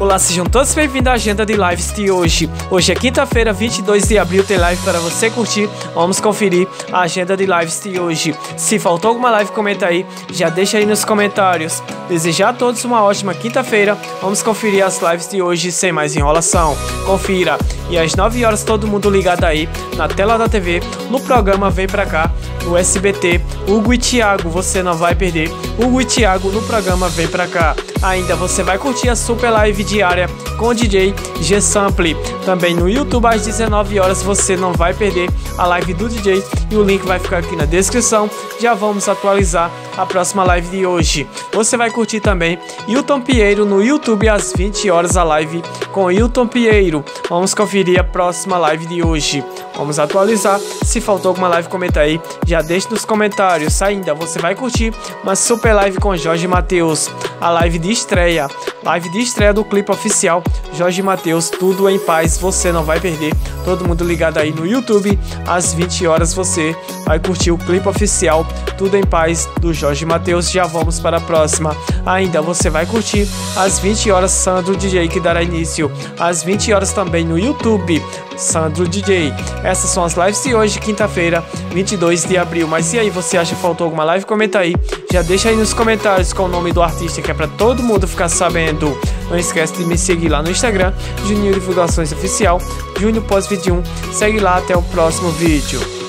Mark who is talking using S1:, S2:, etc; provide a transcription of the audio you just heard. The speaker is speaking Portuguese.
S1: Olá, sejam todos bem-vindos à agenda de lives de hoje. Hoje é quinta-feira, 22 de abril, tem live para você curtir. Vamos conferir a agenda de lives de hoje. Se faltou alguma live, comenta aí, já deixa aí nos comentários. Desejar a todos uma ótima quinta-feira. Vamos conferir as lives de hoje sem mais enrolação. Confira. E às 9 horas todo mundo ligado aí na tela da TV, no programa Vem Pra Cá, no SBT, Hugo e Thiago, você não vai perder. Hugo e Thiago no programa Vem Pra Cá. Ainda você vai curtir a super live diária com o DJ G-Sample. Também no YouTube às 19 horas você não vai perder a live do DJ e o link vai ficar aqui na descrição. Já vamos atualizar a próxima live de hoje. Você vai curtir também Hilton Pinheiro no YouTube às 20 horas a live com Hilton Pinheiro. Vamos conferir a próxima live de hoje. Vamos atualizar. Se faltou alguma live, comenta aí. Já deixa nos comentários. Ainda você vai curtir uma super live com Jorge Mateus. A live de estreia. Live de estreia do clipe oficial Jorge Mateus, Tudo em Paz, você não vai perder. Todo mundo ligado aí no YouTube. Às 20 horas você vai curtir o clipe oficial Tudo em Paz do Jorge Mateus. Já vamos para a próxima. Ainda você vai curtir às 20 horas Sandro DJ, que dará início às 20 horas também no YouTube. Sandro DJ. Essas são as lives de hoje, quinta-feira, 22 de abril. Mas e aí, você acha que faltou alguma live? Comenta aí. Já deixa aí nos comentários com o nome do artista, que é para todo mundo ficar sabendo. Não esquece de me seguir lá no Instagram, Juninho Divulgações Oficial, Júnior Pós 21. Segue lá, até o próximo vídeo.